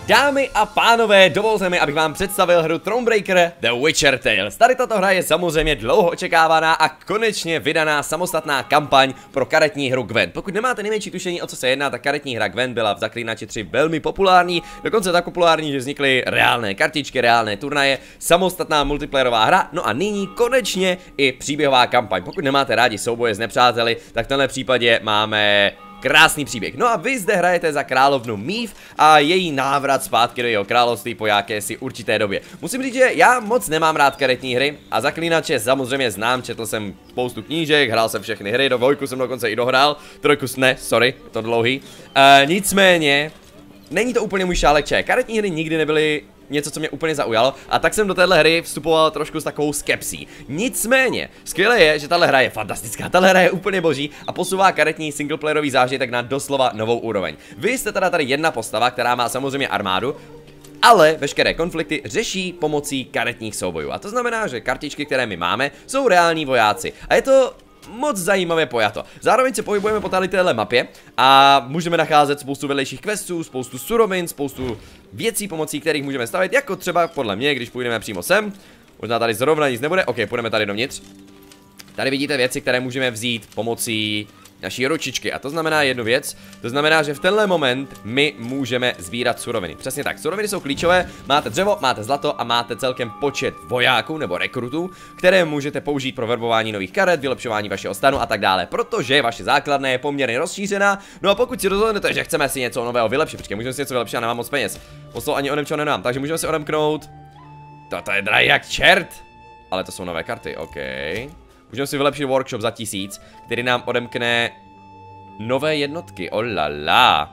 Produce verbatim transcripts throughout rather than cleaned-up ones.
Dámy a pánové, dovolte mi, abych vám představil hru Thronebreaker The Witcher Tales. Tady tato hra je samozřejmě dlouho očekávaná a konečně vydaná samostatná kampaň pro karetní hru Gwent. Pokud nemáte nejmenší tušení, o co se jedná, tak karetní hra Gwent byla v Zaklínači tři velmi populární, dokonce tak populární, že vznikly reálné kartičky, reálné turnaje, samostatná multiplayerová hra, no a nyní konečně i příběhová kampaň. Pokud nemáte rádi souboje s nepřáteli, tak v tomhle případě máme krásný příběh. No a vy zde hrajete za královnu Meve a její návrat zpátky do jeho království po jakési určité době. Musím říct, že já moc nemám rád karetní hry a Zaklínače samozřejmě znám, četl jsem spoustu knížek, hrál jsem všechny hry, do dvojku jsem dokonce i dohrál, trojku ne, sorry, je to dlouhý. Uh, nicméně, není to úplně můj šálek čaje. Karetní hry nikdy nebyly něco, co mě úplně zaujalo, a tak jsem do téhle hry vstupoval trošku s takovou skepsí. Nicméně, skvělé je, že tahle hra je fantastická, tahle hra je úplně boží a posouvá karetní singleplayerový zážitek na doslova novou úroveň. Vy jste teda tady jedna postava, která má samozřejmě armádu, ale veškeré konflikty řeší pomocí karetních soubojů. A to znamená, že kartičky, které my máme, jsou reální vojáci. A je to moc zajímavě pojato. Zároveň se pohybujeme po tady téhle mapě a můžeme nacházet spoustu vedlejších questů, spoustu surovin, spoustu věcí, pomocí kterých můžeme stavit, jako třeba podle mě, když půjdeme přímo sem. Možná tady zrovna nic nebude, ok, půjdeme tady dovnitř. Tady vidíte věci, které můžeme vzít pomocí naší ručičky, a to znamená jednu věc, to znamená, že v tenhle moment my můžeme sbírat suroviny. Přesně tak, suroviny jsou klíčové, máte dřevo, máte zlato a máte celkem počet vojáků nebo rekrutů, které můžete použít pro verbování nových karet, vylepšování vašeho stanu a tak dále, protože vaše základna je poměrně rozšířená. No a pokud si rozhodnete, že chceme si něco nového vylepšit, počkej, můžeme si něco vylepšit, a nemám moc peněz. Poslou ani onem čeho nemám, takže můžeme si odemknout. Toto je drahý jak čert, ale to jsou nové karty, ok. Můžeme si vylepšit workshop za tisíc, který nám odemkne nové jednotky, olala.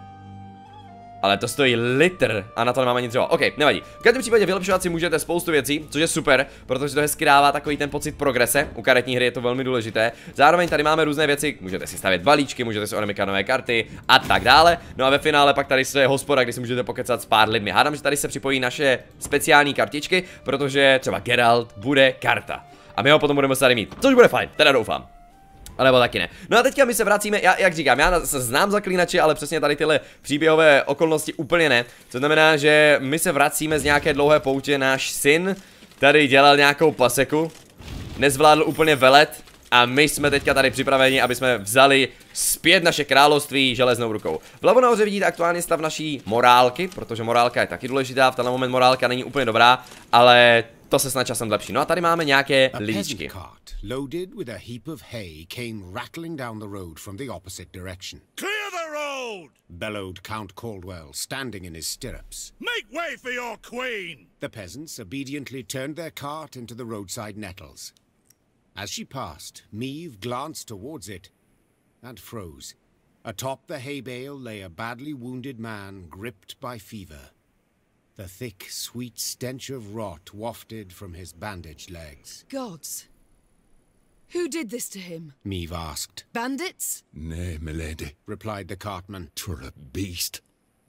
Ale to stojí litr a na to nemáme nic dřeva. Ok, nevadí. V každém případě vylepšovat si můžete spoustu věcí, což je super, protože to hezky dává takový ten pocit progrese. U karetní hry je to velmi důležité. Zároveň tady máme různé věci, můžete si stavět balíčky, můžete si odemykat nové karty a tak dále. No a ve finále pak tady je hospoda, kde si můžete pokecat s pár lidmi. Hádám, že tady se připojí naše speciální kartičky, protože třeba Geralt bude karta. A my ho potom budeme tady mít, což bude fajn, teda doufám. Alebo taky ne. No a teďka my se vracíme, já, jak říkám, já se znám Zaklínače, ale přesně tady tyhle příběhové okolnosti úplně ne. To znamená, že my se vracíme z nějaké dlouhé poutě, náš syn tady dělal nějakou paseku, nezvládl úplně velet a my jsme teďka tady připraveni, aby jsme vzali zpět naše království železnou rukou. Vlevo nahoře vidíte aktuální stav naší morálky, protože morálka je taky důležitá, v tenhle moment morálka není úplně dobrá, ale to se snad časem lepší. No a tady máme nějaké lidičky. Loaded with a heap of hay came rattling down the road from the opposite direction. Clear the road! Bellowed Count Caldwell, standing in his stirrups. Make way for your queen! The peasants obediently turned their cart into the roadside nettles. As she passed, Meve glanced towards it and froze. Atop the hay bale lay a badly wounded man gripped by fever. The thick, sweet stench of rot wafted from his bandaged legs. Gods. Who did this to him? Meve asked. Bandits? Nay, milady, replied the cartman. "'Twere a beast."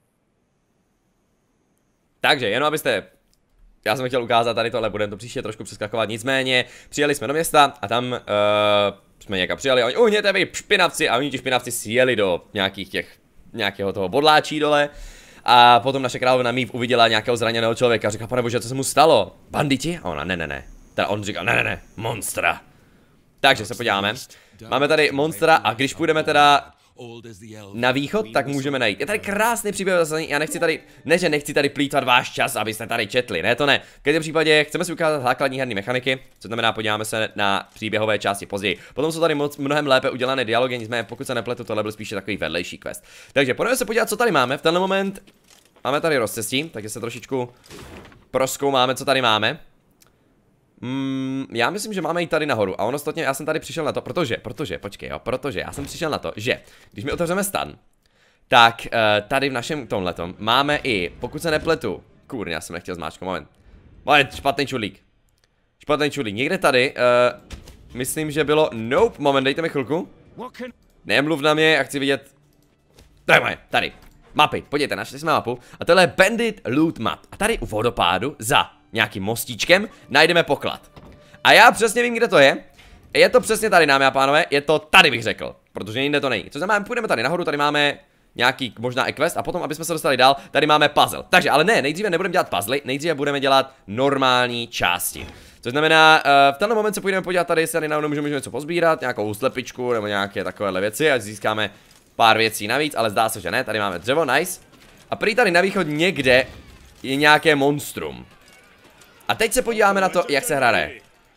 Takže, jenom abyste... Já jsem chtěl ukázat tady tohle, budeme to příště trošku přeskakovat, nicméně přijeli jsme do města a tam uh, jsme někam přijeli a oni, uhněte vy špinavci, a oni ti špinavci sjeli do nějakých těch, nějakého toho bodláčí dole. A potom naše královna Meve uviděla nějakého zraněného člověka a říká, pane bože, co se mu stalo? Banditi? A ona, ne, ne, ne. Teda on říká, ne, ne, ne, monstra. Takže se podíváme. Máme tady monstra a když půjdeme teda na východ, tak můžeme najít. Je tady krásný příběh, já nechci tady, ne že nechci tady plýtvat váš čas, abyste tady četli, ne to ne. V každém případě chceme si ukázat základní herní mechaniky, co znamená, podíváme se na příběhové části později. Potom jsou tady moc, mnohem lépe udělané dialogy, nicméně pokud se nepletu, tohle byl spíše takový vedlejší quest. Takže pojďme se podívat, co tady máme. V tenhle moment máme tady rozcestí, takže se trošičku prozkoumáme, co tady máme. Mm, já myslím, že máme jít tady nahoru a ono ostatně, já jsem tady přišel na to, protože, protože, počkej jo, protože já jsem přišel na to, že když mi otevřeme stan, tak uh, tady v našem tomhletom máme i, pokud se nepletu, kurně, já jsem nechtěl zmáčko, moment, moment, špatný čulík, špatný čulík, někde tady, uh, myslím, že bylo, nope, moment, dejte mi chvilku, nemluv na mě, já chci vidět, tady máme, tady, mapy, podívejte, našli jsme mapu a tohle je Bandit Loot Map a tady u vodopádu za nějakým mostíčkem najdeme poklad. A já přesně vím, kde to je. Je to přesně tady, dámy a pánové, je to tady, bych řekl, protože jinde to není. Co znamená, půjdeme tady nahoru, tady máme nějaký možná quest a potom, aby jsme se dostali dál, tady máme puzzle. Takže, ale ne, nejdříve nebudeme dělat puzzle, nejdříve budeme dělat normální části. Což znamená, uh, v tenhle moment se půjdeme podívat tady, jestli tady náhodou můžeme něco pozbírat, nějakou slepičku nebo nějaké takovéhle věci, ať získáme pár věcí navíc, ale zdá se, že ne, tady máme dřevo, nice. A prý tady na východ někde je nějaké monstrum. A teď se podíváme na to, jak se hraje.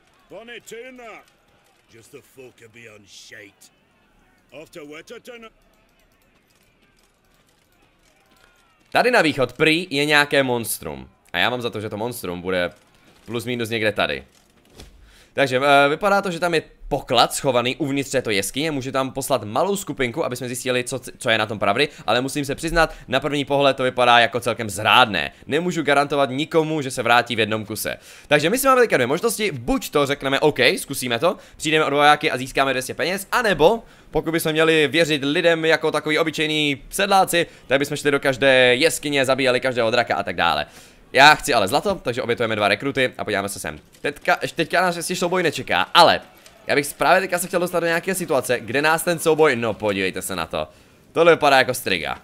Tady na východ prý je nějaké monstrum. A já mám za to, že to monstrum bude plus minus někde tady. Takže uh, vypadá to, že tam je poklad schovaný uvnitř této jeskyně. Můžu tam poslat malou skupinku, aby jsme zjistili, co, co je na tom pravdy. Ale musím se přiznat, na první pohled to vypadá jako celkem zrádné. Nemůžu garantovat nikomu, že se vrátí v jednom kuse. Takže my si máme teďka dvě možnosti. Buď to řekneme OK, zkusíme to, přijdeme od vojáky a získáme dvě stě peněz. A nebo, pokud bychom měli věřit lidem jako takový obyčejný sedláci, tak bychom šli do každé jeskyně, zabíjeli každého draka a tak dále. Já chci ale zlato, takže obětujeme dva rekruty a podíváme se sem. Teďka, teďka nás ještě souboj nečeká, ale já bych právě teďka se chtěl dostat do nějaké situace, kde nás ten souboj, no podívejte se na to. Tohle vypadá jako striga.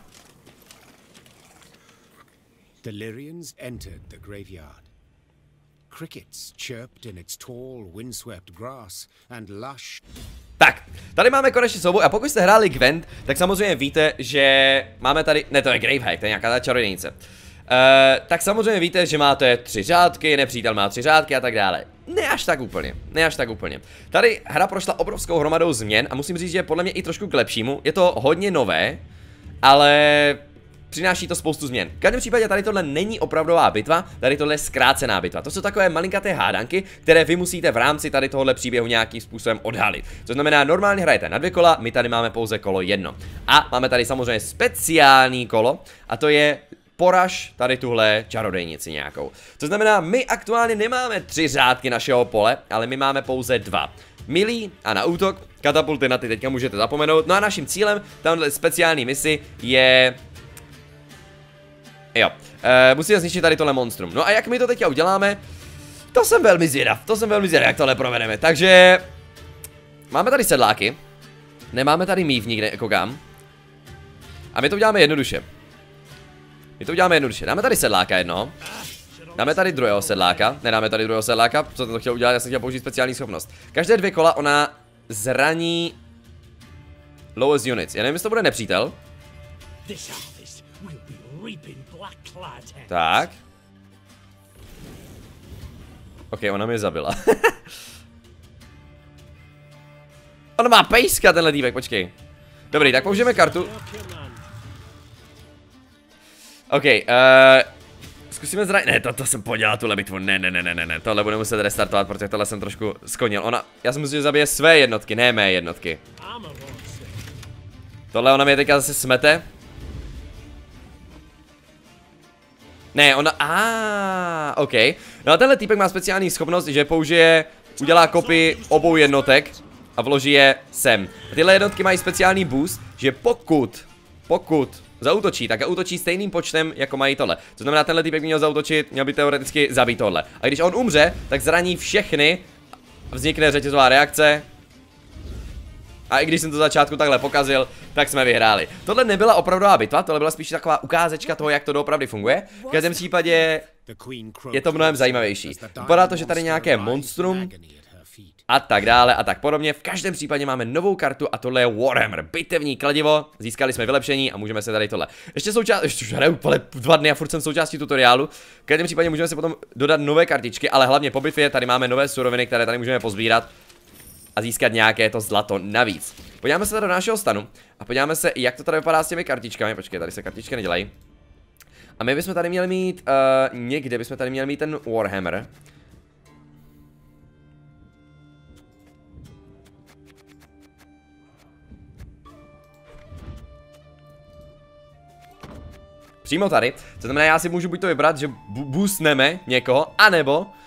The Lyrians entered the graveyard. Crickets chirped in its tall, windswept grass and lush. Tak, tady máme konečně souboj a pokud jste hráli Gwent, tak samozřejmě víte, že máme tady, ne to je Gravehag, to je nějaká ta čarodějnice. Uh, tak samozřejmě víte, že máte tři řádky, nepřítel má tři řádky a tak dále. Ne až tak úplně, ne až tak úplně. Tady hra prošla obrovskou hromadou změn a musím říct, že podle mě i trošku k lepšímu. Je to hodně nové, ale přináší to spoustu změn. V každém případě tady tohle není opravdová bitva, tady tohle je zkrácená bitva. To jsou takové malinkaté hádanky, které vy musíte v rámci tady tohohle příběhu nějakým způsobem odhalit. To znamená, normálně hrajete na dvě kola, my tady máme pouze kolo jedno. A máme tady samozřejmě speciální kolo a to je poraž tady tuhle čarodejnici nějakou. To znamená, my aktuálně nemáme tři řádky našeho pole, ale my máme pouze dva. Milí a na útok, katapulty na ty teďka můžete zapomenout. No a naším cílem tamhle speciální misi je... Jo, e, musíme zničit tady tohle monstrum. No a jak my to teďka uděláme, to jsem velmi zvědav, to jsem velmi zvědav, jak tohle provedeme. Takže... Máme tady sedláky. Nemáme tady mív nikde, koukám. A my to uděláme jednoduše. My to uděláme jednoduše. Dáme tady sedláka jedno. Dáme tady druhého sedláka. Nedáme tady druhého sedláka. Co jsem to chtěl udělat? Já jsem chtěl použít speciální schopnost. Každé dvě kola ona zraní lowest units. Já nevím, jestli to bude nepřítel. Tak. Ok, ona mě zabila. Ona má pejska, tenhle dívek, počkej. Dobrý, tak použijeme kartu. OK, uh, zkusíme zranit, ne, to, to jsem podělal tuhle bitvu, ne, ne, ne, ne, ne, tohle budu muset restartovat, protože tohle jsem trošku skonil, ona, já jsem musel, že zabije své jednotky, ne mé jednotky. Tohle ona mě teďka zase smete. Ne, ona, aaa, OK, no a tenhle týpek má speciální schopnost, že použije, udělá kopii obou jednotek a vloží je sem. A tyhle jednotky mají speciální boost, že pokud, pokud zaútočí, tak útočí stejným počtem, jako mají tohle. To znamená, tenhle týpek měl zaútočit, měl by teoreticky zabít tohle. A když on umře, tak zraní všechny a vznikne řetězová reakce. A i když jsem to začátku takhle pokazil, tak jsme vyhráli. Tohle nebyla opravdová bitva, tohle byla spíš taková ukázečka toho, jak to doopravdy funguje. V každém případě je to mnohem zajímavější. Vypadá to, že tady nějaké monstrum a tak dále a tak podobně. V každém případě máme novou kartu a tohle je Warhammer, bitevní kladivo. Získali jsme vylepšení a můžeme se tady tohle. Ještě součást, ještě už hraju dva dny a furt jsem součástí tutoriálu. V každém případě můžeme si potom dodat nové kartičky, ale hlavně po bitvě tady máme nové suroviny, které tady můžeme pozbírat a získat nějaké to zlato navíc. Podíváme se tady do našeho stanu a podíváme se, jak to tady vypadá s těmi kartičkami. Počkej, tady se kartičky nedělají. A my bychom tady měli mít, uh, někde bychom tady měli mít ten Warhammer. Přímo tady, to znamená, já si můžu buď to vybrat, že boostneme někoho, anebo uh,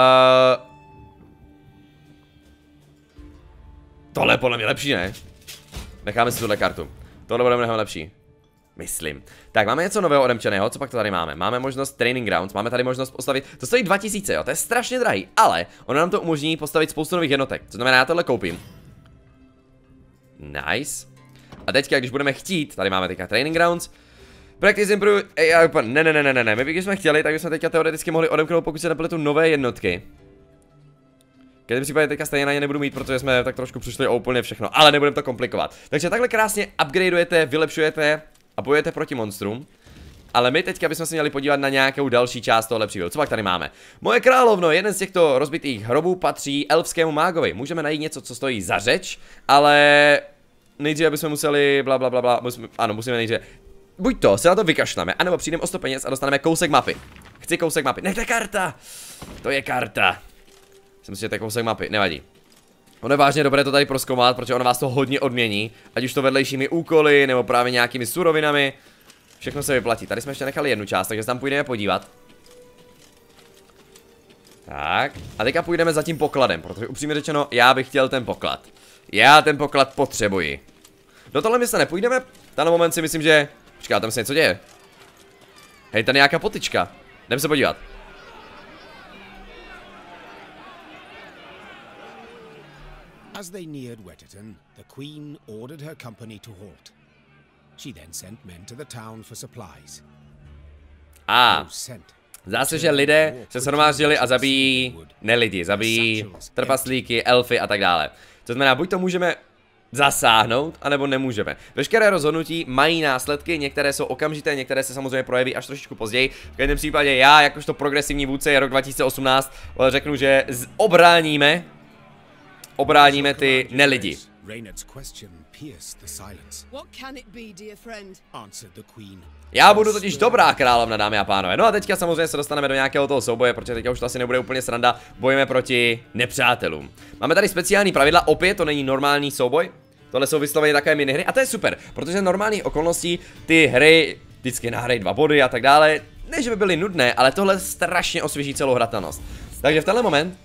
tohle je podle mě lepší, ne? Necháme si tuhle kartu. Tohle bude mnohem lepší. Myslím. Tak, máme něco nového odemčeného, co pak to tady máme? Máme možnost training grounds, máme tady možnost postavit, to stojí dva tisíce, jo, to je strašně drahý, ale ono nám to umožní postavit spoustu nových jednotek, to znamená, já tohle koupím. Nice. A teďka, když budeme chtít, tady máme teďka training grounds, practice improve, ne, ne, ne, ne, ne, ne, my když jsme chtěli, tak bychom teďka teoreticky mohli odemknout, pokud se nepletu, nové jednotky. V každém případě teďka stejně na ně nebudu mít, protože jsme tak trošku přišli o úplně všechno, ale nebudeme to komplikovat. Takže takhle krásně upgradeujete, vylepšujete a bojujete proti monstrům. Ale my teďka bychom se měli podívat na nějakou další část tohle příběhu. Co pak tady máme? Moje královno, jeden z těchto rozbitých hrobů patří elfskému mágovi. Můžeme najít něco, co stojí za řeč, ale nejdříve bychom museli bla bla bla bla, musíme, ano, musíme nejdříve. Buď to, se na to vykašleme, anebo přijdeme o sto peněz a dostaneme kousek mapy. Chci kousek mapy. Ne, to je karta. To je karta. Jsem si, že to je kousek mapy, nevadí. Ono je vážně dobré to tady prozkoumat, protože ono vás to hodně odmění, ať už to vedlejšími úkoly, nebo právě nějakými surovinami. Všechno se vyplatí. Tady jsme ještě nechali jednu část, takže se tam půjdeme podívat. Tak. A teďka půjdeme za tím pokladem, protože upřímně řečeno, já bych chtěl ten poklad. Já ten poklad potřebuji. Do tohle města nepůjdeme. V tenhle moment si myslím, že... Počká, tam se něco děje. Hej, tady nějaká potyčka. Jdeme se podívat. As they neared Wetterton, the Queen ordered her company to halt. She then sent men to the town for supplies. A zdá se, že lidé se shromáždili a zabíjí nelidi, zabíjí trpaslíky, elfy a tak dále. To znamená, buď to můžeme zasáhnout, anebo nemůžeme. Veškeré rozhodnutí mají následky, některé jsou okamžité, některé se samozřejmě projeví až trošičku později. V každém případě já, jakožto progresivní vůdce, je rok dva tisíce osmnáct, řeknu, že obráníme, obráníme ty nelidi. Reynard's question pierced the silence. What can it be, dear friend? Answered the Queen. Já budu totiž dobrá královna, dámy a pánové. No a teďka samozřejmě se dostaneme do nějakého toho souboje, protože teďka už to asi nebude úplně sranda. Bojujeme proti nepřátelům. Máme tady speciální pravidla, opět to není normální souboj. Tohle jsou vysloveně takové minihry a to je super, protože normálních okolností ty hry vždycky nahrají dva body a tak dále. Ne, že by byly nudné, ale tohle strašně osvěží celou hratelnost. Takže v tenhle moment...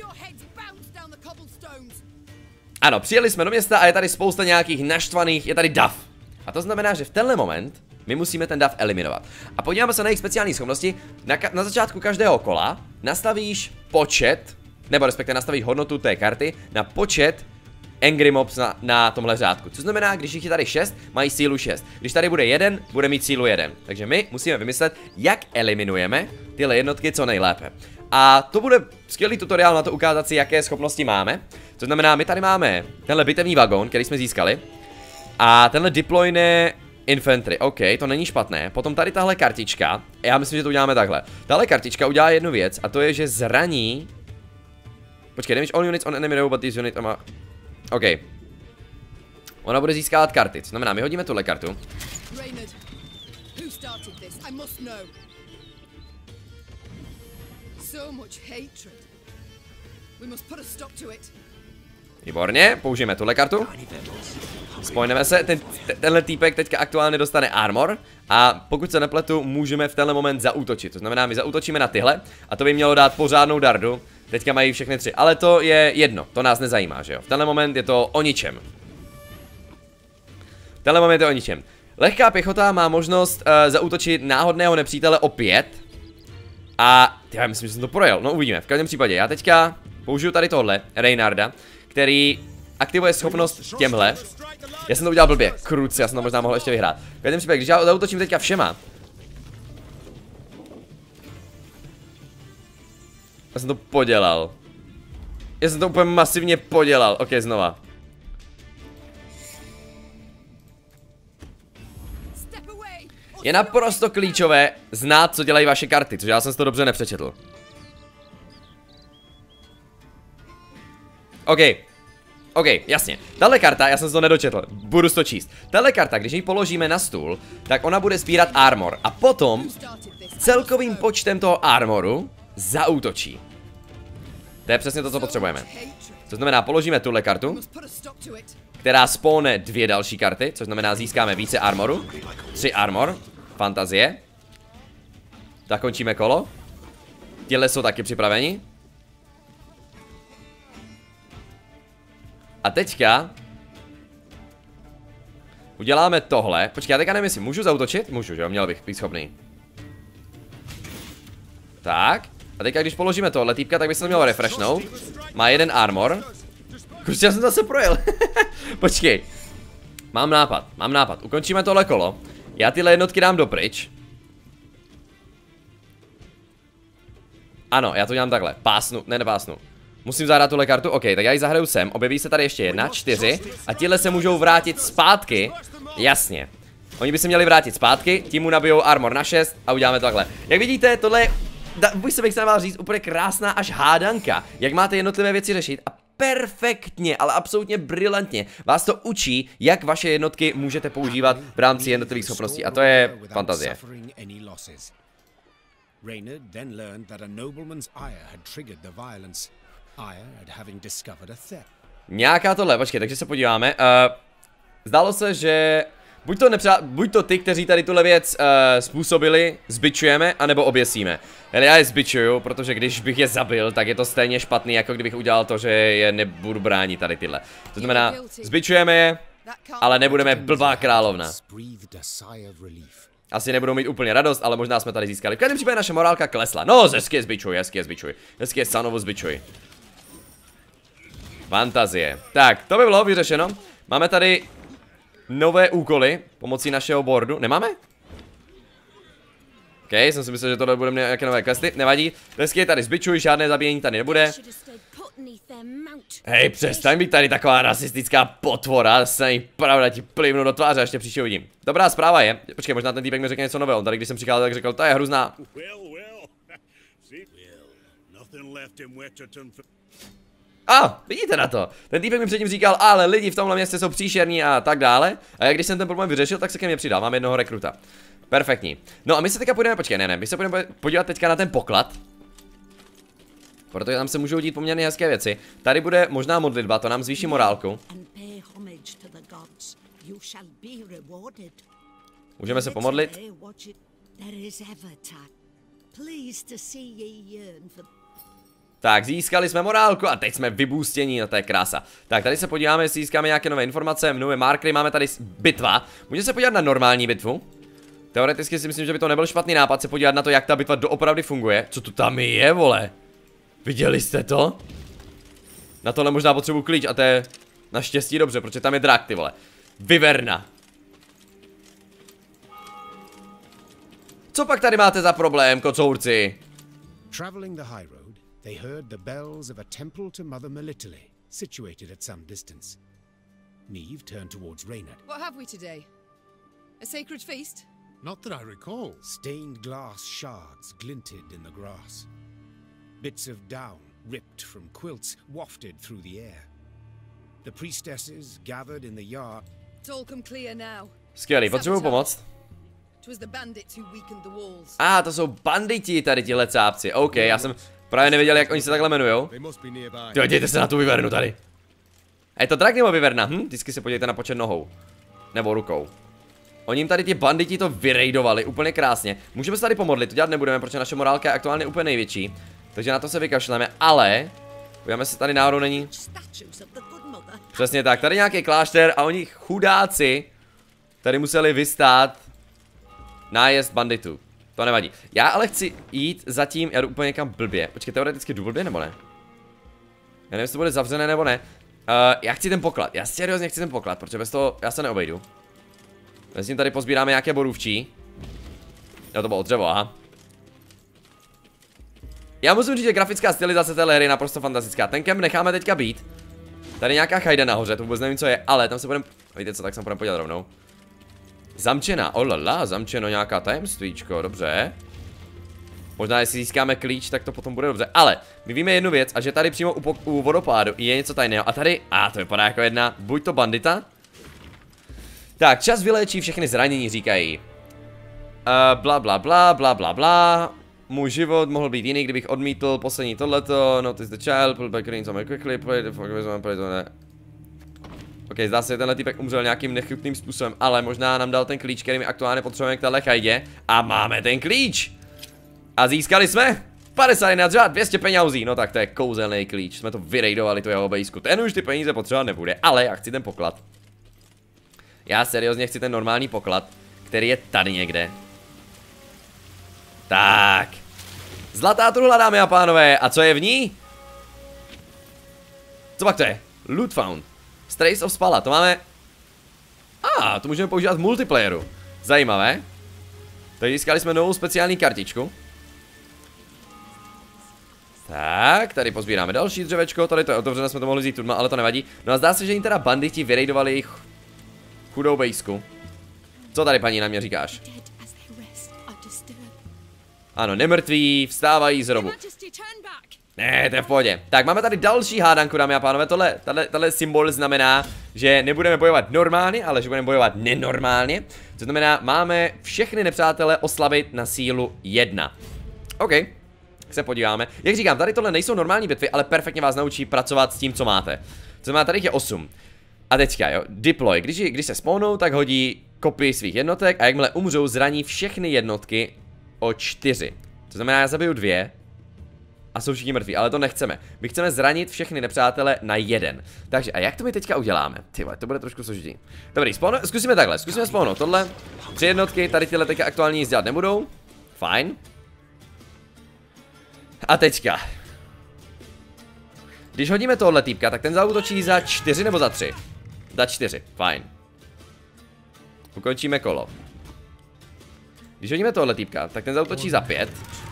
Ano, přijeli jsme do města a je tady spousta nějakých naštvaných, je tady dav. A to znamená, že v tenhle moment my musíme ten dav eliminovat. A podíváme se na jejich speciální schopnosti. Na, na začátku každého kola nastavíš počet, nebo respektive nastavíš hodnotu té karty na počet angry mobs na, na tomhle řádku. Co znamená, když jich je tady šest, mají sílu šest. Když tady bude jeden, bude mít sílu jeden. Takže my musíme vymyslet, jak eliminujeme tyhle jednotky co nejlépe. A to bude skvělý tutoriál na to ukázat si, jaké schopnosti máme. To znamená, my tady máme tenhle bitevní vagón, který jsme získali. A tenhle deployne infantry, OK, to není špatné. Potom tady tahle kartička, já myslím, že to uděláme takhle. Tahle kartička udělá jednu věc a to je, že zraní... Počkej, damage all units on enemy row, but this unit... OK. Ona bude získávat karty, co znamená, my hodíme tuhle kartu. Reynard, who started this? I must know. So much hatred. We must put a stop to it. Výborně, použijeme tuhle kartu. Spojneme se, ten, tenhle týpek teďka aktuálně dostane armor. A pokud se nepletu, můžeme v tenhle moment zaútočit. To znamená, my zaútočíme na tyhle. A to by mělo dát pořádnou dardu. Teďka mají všechny tři, ale to je jedno, to nás nezajímá, že jo. V tenhle moment je to o ničem. V tenhle moment je o ničem. Lehká pěchota má možnost uh, zaútočit náhodného nepřítele o pět. A já myslím, že jsem to projel, no uvidíme. V každém případě, já teďka použiju tady tohle, Reynarda, který aktivuje schopnost těmhle. Já jsem to udělal blbě, kruci, já jsem to možná mohl ještě vyhrát. V každém případě, když já zaútočím teďka všema. Já jsem to podělal. Já jsem to úplně masivně podělal, ok, znova. Je naprosto klíčové znát, co dělají vaše karty, což já jsem si to dobře nepřečetl. OK. OK, jasně. Tahle karta, já jsem si to nedočetl, budu si to číst. Tahle karta, když ji položíme na stůl, tak ona bude sbírat armor. A potom celkovým počtem toho armoru zaútočí. To je přesně to, co potřebujeme. To znamená, položíme tuhle kartu, která spawne dvě další karty, což znamená, získáme více armoru. Tři armor. Fantazie. Tak končíme kolo. Těhle jsou taky připraveni. A teďka uděláme tohle. Počkej, já teďka nevím, jestli můžu zaútočit? Můžu, že jo, měl bych být schopný. Tak. A teďka, když položíme tohle týpka, tak by se to mělo refreshnout. Má jeden armor. Kurčně, já jsem zase projel. Počkej. Mám nápad, mám nápad. Ukončíme tohle kolo. Já tyhle jednotky dám dopryč. Ano, já to dělám takhle. Pásnu, ne, nepásnu. Musím zahrát tuhle kartu, ok, tak já ji zahraju sem. Objeví se tady ještě jedna, čtyři. A tihle se můžou vrátit zpátky. Jasně. Oni by se měli vrátit zpátky, tím mu nabijou armor na šest a uděláme to takhle. Jak vidíte, tohle je, bych se bych se nemal říct, úplně krásná až hádanka. Jak máte jednotlivé věci řešit a perfektně, ale absolutně brilantně vás to učí, jak vaše jednotky můžete používat v rámci jednotlivých schopností. A to je fantazie. Reynard then learned that a nobleman's ire had triggered the violence, ire at having discovered a theft. Nějaká tohle, počkej, takže se podíváme. Uh, zdálo se, že buď to, nepřá... buď to ty, kteří tady tuhle věc uh, způsobili, zbičujeme, anebo oběsíme. Hele, já je zbičuju, protože když bych je zabil, tak je to stejně špatný, jako kdybych udělal to, že je nebudu bránit tady tyhle. To znamená, zbičujeme je, ale nebudeme blbá královna. Asi nebudou mít úplně radost, ale možná jsme tady získali. V každém případě naše morálka klesla. No, hezky je zbičuj, hezky je zbičuj. Hezky je sanovo zbičuj. Fantazie. Tak, to by bylo vyřešeno. Máme tady nové úkoly pomocí našeho boardu. Nemáme? OK, jsem si myslel, že tohle bude nějaké nové questy. Nevadí. Hezky je tady zbičuj, žádné zabíjení tady nebude. Hej, přestaň být tady taková rasistická potvora, se jí pravda ti plivnu do tváře, ještě příště uvidím. Dobrá zpráva je, počkej, možná ten týpek mi řekne něco nového, on tady když jsem přicházel, tak řekl, to je hrozná. A, ah, vidíte na to, ten týpek mi předtím říkal, ale lidi v tomhle městě jsou příšerní a tak dále. A když jsem ten problém vyřešil, tak se ke mně přidal, mám jednoho rekruta. Perfektní. No a my se teďka půjdeme, počkej, ne, ne, my se půjdeme podívat teďka na ten poklad. Protože tam se můžou dít poměrně hezké věci. Tady bude možná modlitba, to nám zvýší morálku. Můžeme se pomodlit. Tak, získali jsme morálku a teď jsme vybůstění, no to je krása. Tak, tady se podíváme, jestli získáme nějaké nové informace, nové markery, máme tady bitva. Můžeme se podívat na normální bitvu. Teoreticky si myslím, že by to nebyl špatný nápad se podívat na to, jak ta bitva doopravdy funguje. Co tu tam je, vole? Viděli jste to? Na tohle možná potřebuji klíč a to je naštěstí dobře, protože tam je drak, ty vole. Vyverna. Co pak tady máte za problém, kocourci? Traveling the high road, they heard the bells of a temple to Mother Melitele, situated at some distance. Niamh turned towards Reynard. What have we today? A sacred feast? Not that I recall. Stained glass shards glinted in the grass. Bits of down, ripped from quilts, wafted through the air. The priestesses gathered in the yard. It's all come clear now. Skvělý, potřebuji pomoct. A, ah, to jsou banditi tady tihle cápci. OK, já jsem právě nevěděl, jak oni se takhle jmenujou. Tyjo, dějte se na tu vyvernu tady. A je to drak nebo vyverna? Hm, vždycky se podívejte na počet nohou. Nebo rukou. Oni jim tady ti banditi to vyrejdovali úplně krásně. Můžeme se tady pomodlit, to dělat nebudeme, protože naše morálka je aktuálně úplně největší. Takže na to se vykašleme, ale podíváme se, tady náhodou není. Přesně tak, tady nějaký klášter a oni chudáci tady museli vystát nájezd banditů. To nevadí. Já ale chci jít zatím, já jdu úplně někam blbě. Počkej, teoreticky jdu blbě nebo ne? Já nevím, jestli to bude zavřené nebo ne. Uh, já chci ten poklad, já seriózně chci ten poklad, protože bez toho já se neobejdu. Mezi tím tady pozbíráme nějaké borůvčí. Jo, to bylo dřevo, aha. Já musím říct, že grafická stylizace téhle hry je naprosto fantastická. Ten kemp necháme teďka být. Tady nějaká chajda nahoře, to vůbec nevím, co je, ale tam se budeme. Víte co, tak se budeme podívat rovnou. Zamčená, olala, zamčeno nějaká tajemstvíčko, dobře. Možná, jestli získáme klíč, tak to potom bude dobře. Ale my víme jednu věc, a že tady přímo u, u vodopádu je něco tajného. A tady, a to vypadá jako jedna, buď to bandita. Tak, čas vyléčí všechny zranění, říkají. Uh, bla bla bla bla bla bla. Můj život mohl být jiný, kdybych odmítl poslední tohleto. Notice the child, pull back green somewhere quickly, play the fuck with one, play the... Ok, zdá se, že tenhle týpek umřel nějakým nechutným způsobem, ale možná nám dal ten klíč, který my aktuálně potřebujeme k téhle chajdě. A máme ten klíč! A získali jsme padesát jedna řád, dvě stě penězí. No tak to je kouzelný klíč, jsme to vyrejdovali, to jeho obejsku. Ten už ty peníze potřeba nebude, ale já chci ten poklad. Já seriózně chci ten normální poklad, který je tady někde. Tak. Zlatá truhla, dámy a pánové, a co je v ní? Co pak to je? Loot found. Strays of Spala, to máme... A, ah, to můžeme používat v multiplayeru. Zajímavé. Takže získali jsme novou speciální kartičku. Tak, tady pozbíráme další dřevečko, tady to je otevřené, jsme to mohli vzít tudma, ale to nevadí. No a zdá se, že jim teda banditi vyrejdovali jejich chudou bejsku. Co tady, paní, na mě říkáš? Ano, nemrtví, vstávají z hrobu. Ne, to je v pohodě. Tak, máme tady další hádanku, dámy a pánové. Tohle, tahle, tahle symbol znamená, že nebudeme bojovat normálně, ale že budeme bojovat nenormálně. To znamená, máme všechny nepřátele oslabit na sílu jedna. OK. Se podíváme. Jak říkám, tady tohle nejsou normální bitvy, ale perfektně vás naučí pracovat s tím, co máte. To znamená, tady je osm. A teďka, jo, deploy. Když, když se spawnou, tak hodí kopii svých jednotek a jakmile umřou, zraní všechny jednotky o čtyři. To znamená, já zabiju dvě a jsou všichni mrtví, ale to nechceme. My chceme zranit všechny nepřátele na jeden. Takže, a jak to my teďka uděláme? Tyhle, to bude trošku složitý. Dobrý, spawno, zkusíme takhle, zkusíme spawnout tohle. Tři jednotky, tady tyhle teďka aktuálně nic dělat nebudou. Fajn. A teďka. Když hodíme tohle týpka, tak ten zaútočí za čtyři nebo za tři? Za čtyři, fajn. Ukončíme kolo. Když hodíme tohle týpka, tak ten zaútočí za pět.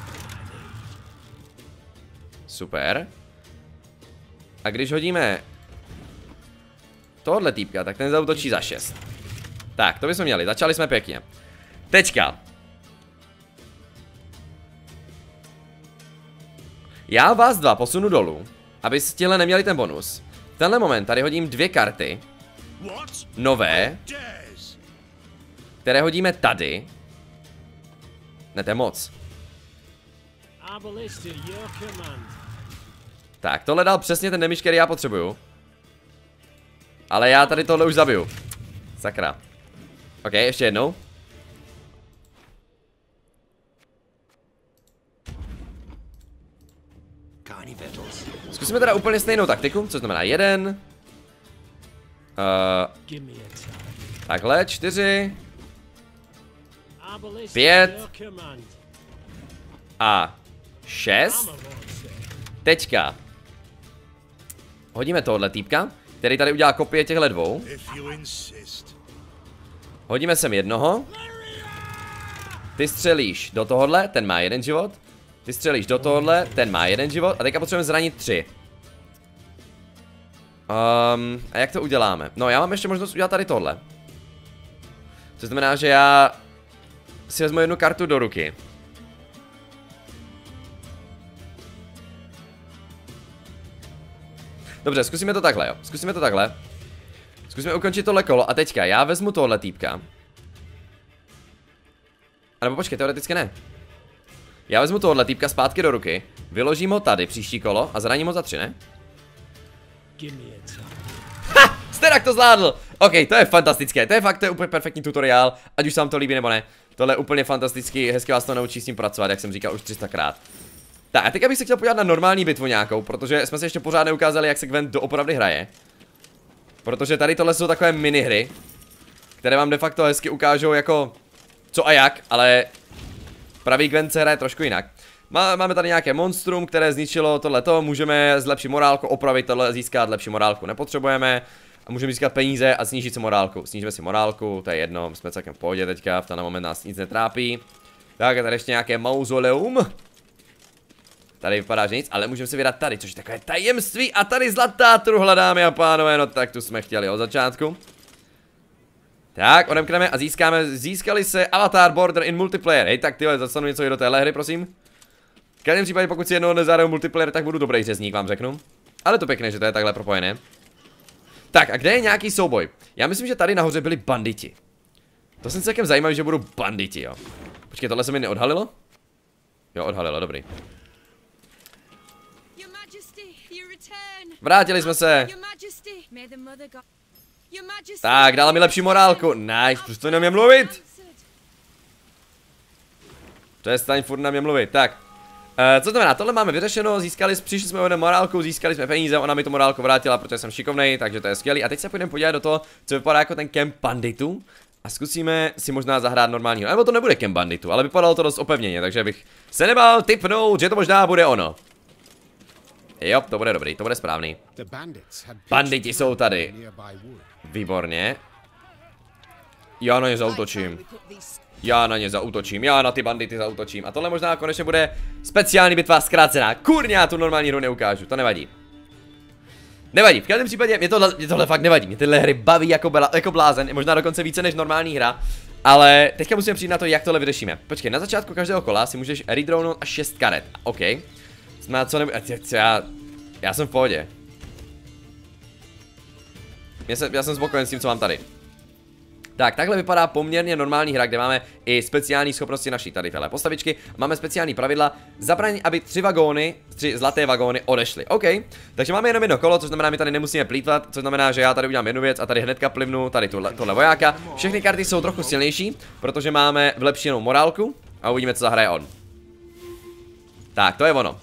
Super. A když hodíme tohle týpka, tak ten zaútočí za šest. Tak, to bychom měli, začali jsme pěkně. Teďka. Já vás dva posunu dolů, abyste neměli ten bonus. V tenhle moment tady hodím dvě karty. Nové. Které hodíme tady. Ne, to je moc. Tak, tohle dal přesně ten damage, který já potřebuju. Ale já tady tohle už zabiju. Sakra. Ok, ještě jednou. Zkusíme teda úplně stejnou taktiku, co znamená jeden. Uh, takhle, čtyři. Pět. A šest. Teďka. Hodíme tohle týpka, který tady udělá kopie těchhle dvou. Hodíme sem jednoho. Ty střelíš do tohohle, ten má jeden život. Ty střelíš do tohohle, ten má jeden život. A teďka potřebujeme zranit tři. Um, a jak to uděláme? No, já mám ještě možnost udělat tady tohle. Což znamená, že já si vezmu jednu kartu do ruky. Dobře, zkusíme to takhle, jo. Zkusíme to takhle. Zkusíme ukončit tohle kolo a teďka já vezmu tohle týpka. A nebo počkej, teoreticky ne. Já vezmu tohle týpka zpátky do ruky, vyložím ho tady příští kolo a zraním ho za tři, ne? Ha! Sterak to zvládl! OK, to je fantastické, to je fakt, to je úplně perfektní tutoriál, ať už se vám to líbí nebo ne. Tohle je úplně fantastický, hezky vás to naučí s tím pracovat, jak jsem říkal už tři sta krát. Tak a teď bych se chtěl podívat na normální bitvu nějakou, protože jsme se ještě pořád neukázali, jak se Gwent doopravdy hraje. Protože tady tohle jsou takové minihry, které vám de facto hezky ukážou jako co a jak, ale pravý Gwent se hraje trošku jinak. Máme tady nějaké monstrum, které zničilo tohleto, můžeme zlepšit morálku, opravit tohle, získat lepší morálku nepotřebujeme. A můžeme získat peníze a snížit si morálku. Snížíme si morálku, to je jedno, jsme celkem v pohodě teďka, v tenhle moment nás nic netrápí. Tak a tady ještě nějaké mauzoleum. Tady vypadá, že nic, ale můžeme si vydat tady, což je takové tajemství. A tady zlatá truhla, dámy a pánové, no tak tu jsme chtěli od začátku. Tak, odemkneme a získáme, získali se Avatar Border in Multiplayer. Hej, tak tyhle, dostanu něco i do téhle hry, prosím. V každém případě, pokud si jednou nezahraju multiplayer, tak budu dobrý řezník, vám řeknu. Ale to pěkné, že to je takhle propojené. Tak, a kde je nějaký souboj? Já myslím, že tady nahoře byli banditi. To jsem se celkem zajímavý, že budou banditi, jo. Počkej, tohle se mi neodhalilo? Jo, odhalilo, dobrý. Vrátili jsme se. Tak, dala mi lepší morálku. Nice, proč to na mě mluvit? Přestaň furt na mě mluvit, tak. Uh, co znamená, tohle máme vyřešeno, získali, přišli jsme o morálku, získali jsme peníze, ona mi tu morálku vrátila, protože jsem šikovnej, takže to je skvělý. A teď se půjdeme podívat do toho, co vypadá jako ten kemp banditů. A zkusíme si možná zahrát normálního, nebo to nebude kemp banditů, ale vypadalo to dost opevněně, takže bych se nebál tipnout, že to možná bude ono. Jo, to bude dobrý, to bude správný. Banditi jsou tady. Výborně. Já na ně zaútočím. Já na ně zaútočím, já na ty bandity zaútočím. A tohle možná konečně bude speciální bitva zkrácená. Kurňa, já tu normální hru neukážu, to nevadí. Nevadí, v každém případě mě tohle, mě tohle fakt nevadí. Mě tyhle hry baví jako, bla, jako blázen, možná dokonce více než normální hra. Ale teďka musíme přijít na to, jak tohle vyřešíme. Počkej, na začátku každého kola si můžeš redrawnout až šest karet. OK. Znamená, co nebude. Já, já jsem v pohodě. Já jsem, já jsem spokojen s tím, co mám tady. Tak, takhle vypadá poměrně normální hra, kde máme i speciální schopnosti naší tady téhle postavičky. Máme speciální pravidla, zabrání, aby tři vagóny, tři zlaté vagóny odešly. OK, takže máme jenom jedno kolo, což znamená, my tady nemusíme plýtvat, což znamená, že já tady udělám jednu věc a tady hnedka plivnu tady tuhle, tohle vojáka. Všechny karty jsou trochu silnější, protože máme vlepšenou morálku a uvidíme, co zahraje on. Tak, to je ono.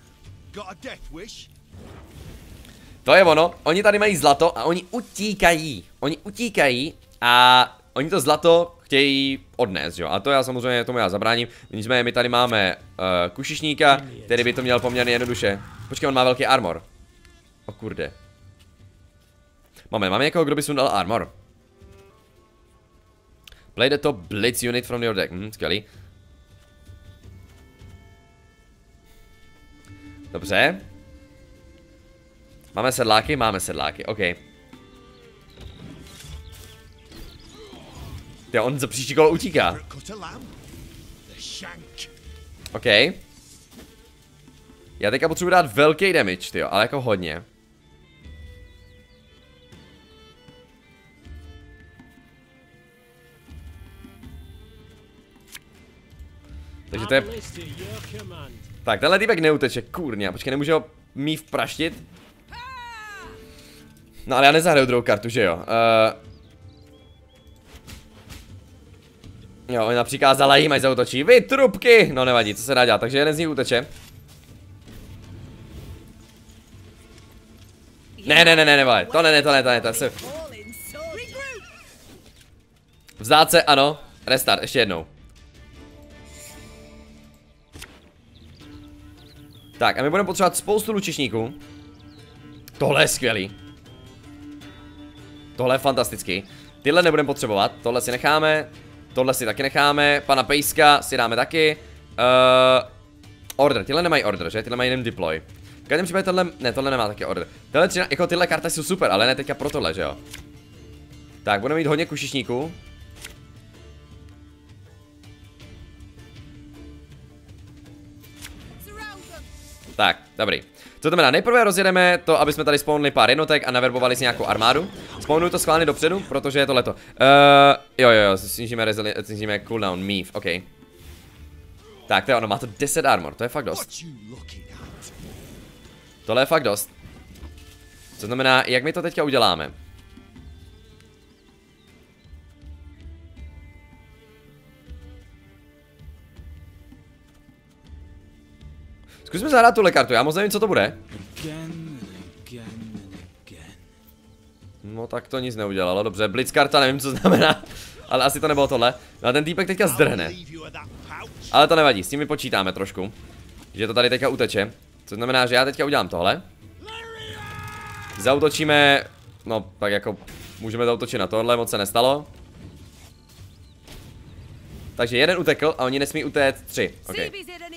To je ono, oni tady mají zlato a oni utíkají. Oni utíkají. A oni to zlato chtějí odnést, jo, a to já samozřejmě tomu já zabráním. Nicméně my tady máme uh, kušišníka, který by to měl poměrně jednoduše. Počkej, on má velký armor. O kurde. Máme, máme někoho, kdo by sundal armor. Play the top blitz unit from your deck, hm, skvělý. Dobře. Máme sedláky, máme sedláky, ok. Jo, on za příští kolo utíká. OK. Já teďka potřebuji dát velký damage, tyjo, ale jako hodně. Takže to je... Tak, tenhle týpek neuteče, kurňa, počkej, nemůže ho mít praštit? No ale já nezahraju druhou kartu, že jo? Uh... Jo, ona přikázala jim, ať zautočí. Vy trubky! No nevadí, co se dá dělat, takže jeden z nich uteče. Ne, ne, ne, ne, ne, to ne, ne, to ne, to ne, to se... Vzdát se, ano. Restart, ještě jednou. Tak, a my budeme potřebovat spoustu lučišníků. Tohle je skvělý. Tohle je fantastický. Tyhle nebudeme potřebovat, tohle si necháme. Tohle si taky necháme, pana Pejska si dáme taky. uh, Order, tyhle nemají order, že? Tyhle mají jenom deploy. V každém případě tohle, ne, tohle nemá taky order. Tyhle, tři, jako tyhle karty jsou super, ale ne teďka pro tohle, že jo? Tak, budeme mít hodně kušišníků. Tak, dobrý. Co to znamená? Nejprve rozjedeme to, aby jsme tady spawnili pár jednotek a naverbovali si nějakou armádu. Spawnuju to schválně dopředu, protože je to leto. Uh, jo, jo, jo, snížíme, snížíme cooldown, move, ok. Tak, to je ono, má to deset armor, to je fakt dost. Tohle je fakt dost. Co znamená, jak my to teďka uděláme? Zkusme zahrát tuhle kartu, já moc nevím, co to bude. No tak to nic neudělalo, dobře, blitz karta, nevím, co znamená. Ale asi to nebylo tohle. No a ten týpek teďka zdrhne. Ale to nevadí, s tím my počítáme trošku. Že to tady teďka uteče. Co znamená, že já teďka udělám tohle. Zautočíme. No, tak jako můžeme zautočit na tohle, moc se nestalo. Takže jeden utekl a oni nesmí utéct tři. Okay.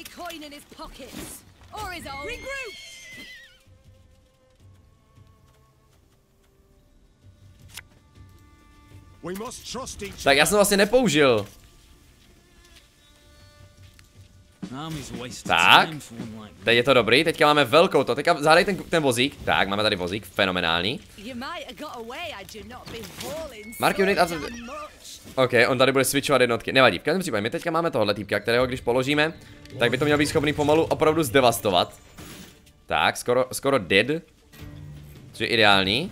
Tak já jsem vlastně nepoužil. Tak, teď je to dobrý, teďka máme velkou to, teďka zahraj ten, ten vozík. Tak, máme tady vozík, fenomenální. Mark unit a... OK, on tady bude switchovat jednotky, nevadí, v každém případě, my teďka máme tohle týpka, kterého když položíme, tak by to měl být schopný pomalu opravdu zdevastovat. Tak, skoro, skoro dead. Což je ideální.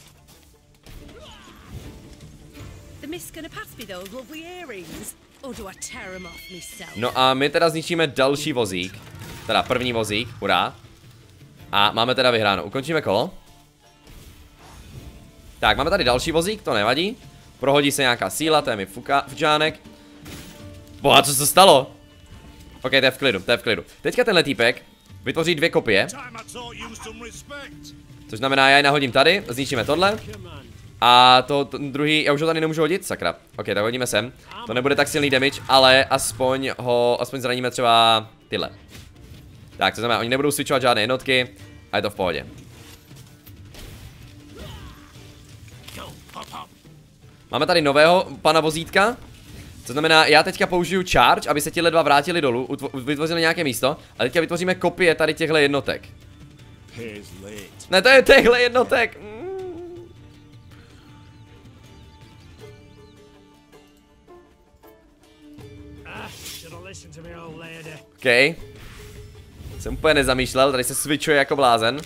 No a my teda zničíme další vozík. Teda první vozík, hurá. A máme teda vyhráno, ukončíme kolo. Tak, máme tady další vozík, to nevadí. Prohodí se nějaká síla, to je mi fučánek. Boha, co se stalo? Ok, to je v klidu, to je v klidu. Teďka tenhle týpek vytvoří dvě kopie. Což znamená, já je nahodím tady, zničíme tohle. A to, to druhý, já už ho tady nemůžu hodit, sakra. Ok, tak hodíme sem. To nebude tak silný damage, ale aspoň ho, aspoň zraníme třeba tyhle. Tak, to znamená, oni nebudou switchovat žádné jednotky a je to v pohodě. Máme tady nového pana vozítka. To znamená, já teďka použiju charge, aby se tihle dva vrátili dolů, vytvořili nějaké místo. A teďka vytvoříme kopie tady těchto jednotek. Ne, to je těchto jednotek. Mm. OK. Jsem úplně nezamýšlel, tady se switchuje jako blázen.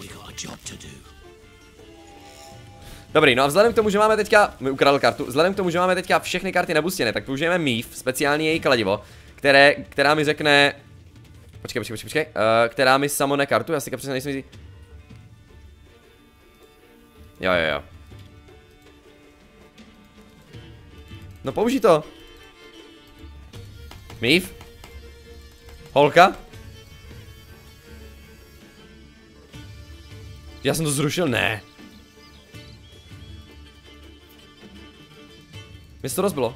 Dobrý, no a vzhledem k tomu, že máme teďka, mi ukradl kartu, vzhledem k tomu, že máme teďka všechny karty nabustěné, tak použijeme Meve, speciální její kladivo, které, která mi řekne, počkej, počkej, počkej, počkej, uh, která mi samone kartu, já si přesně nejsem jistý. Jo, jo, jo. No použij to. Meve? Holka? Já jsem to zrušil, ne. Mě se to rozbilo.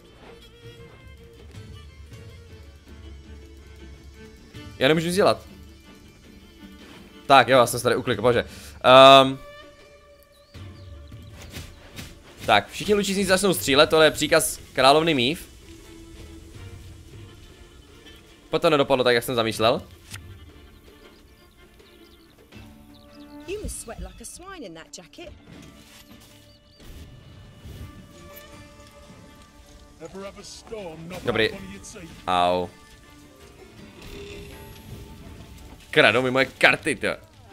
Já nemůžu nic dělat. Tak jo, já jsem se tady uklikl, bože. Um, tak, všichni lučíci začnou střílet, tohle je příkaz královny Meve. Potom to nedopadlo tak, jak jsem zamýšlel. You must sweat like a swine in that jacket. Dobrý. Au. Kradou mi moje karty, to.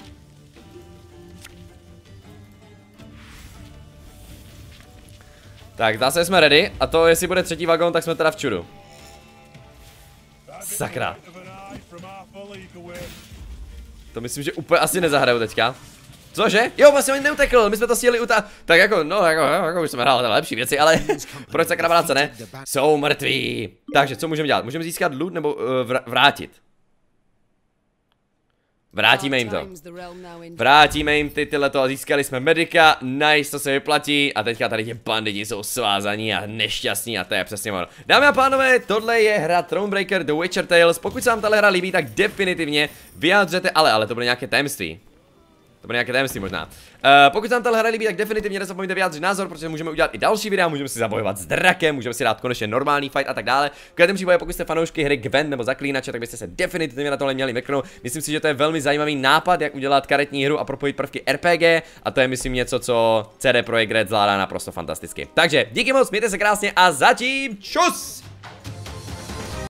Tak, zdá se, že jsme ready. A to, jestli bude třetí vagón, tak jsme teda v čudu. Sakra. To myslím, že úplně asi nezahraju teďka. Cože? Jo, vlastně on neutekl, my jsme to stihli uta... Tak jako, no, jako, jako už jsme hráli lepší věci, ale proč sakra práce, ne? Jsou mrtví. Takže, co můžeme dělat? Můžeme získat loot nebo uh, vr vrátit? Vrátíme jim to. Vrátíme jim ty tyhle to a získali jsme medika, nice, to se vyplatí a teďka tady ti banditi jsou svázaní a nešťastní a to je přesně ono. Dámy a pánové, tohle je hra Thronebreaker The Witcher Tales, pokud se vám tahle hra líbí, tak definitivně vyjádřete, ale, ale to bude nějaké tajemství. To bude nějaké tajemství možná. Uh, pokud se vám tahle hra líbí, tak definitivně nezapomeňte vyjádřit názor, protože můžeme udělat i další videa, můžeme si zabojovat s drakem, můžeme si dát konečně normální fight a tak dále. V každém případě, pokud jste fanoušky hry Gwent nebo Zaklínače, tak byste se definitivně na tohle měli mrknout. Myslím si, že to je velmi zajímavý nápad, jak udělat karetní hru a propojit prvky R P G, a to je myslím něco, co C D Projekt Red zvládá naprosto fantasticky. Takže díky moc, mějte se krásně a zatím čus!